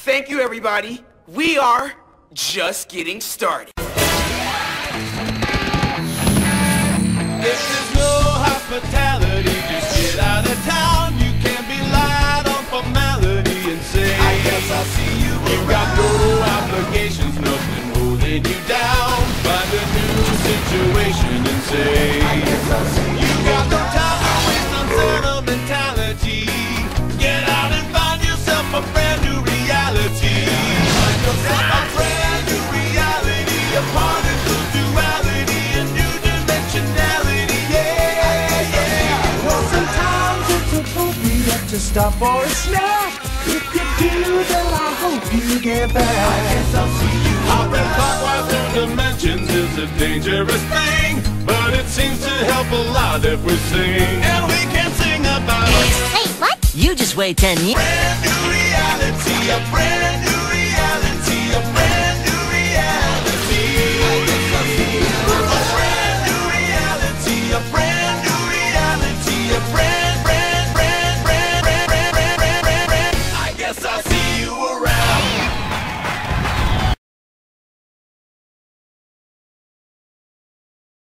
Thank you, everybody. We are just getting started. If there's no hospitality, just get out of town. You can't be lied on formality and say, I guess I'll see you around. You've got no obligations, nothing holding you down. Find a new situation and say, I guess I'll see you around. You got no time to waste on sentimentality. Get out and find yourself a brand new reality. Find yourself a brand new reality. A part of the duality, a new dimensionality. To stop for a snack. If you do, then I hope you get back. I guess I'll see you hopping clockwise through dimensions is a dangerous thing, but it seems to help a lot if we sing. And we can sing about Hey, what? You just wait 10 years. Brand new reality.